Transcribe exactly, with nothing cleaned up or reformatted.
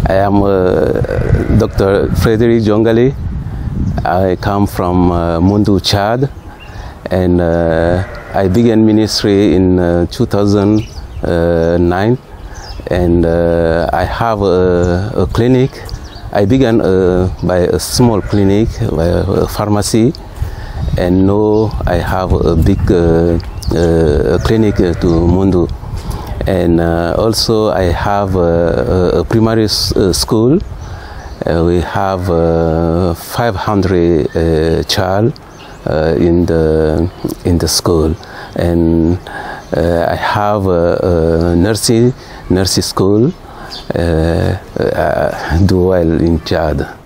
I am uh, Doctor Frederick Jongali. I come from uh, Moundou Chad, and uh, I began ministry in uh, two thousand nine, and uh, I have a, a clinic. I began uh, by a small clinic, by a pharmacy, and now I have a big uh, uh, clinic to Moundou. And uh, also I have a, a primary school. Uh, we have uh, five hundred uh, child uh, in the in the school, and uh, I have a, a nursing nursing school. Uh, uh, do well in Chad.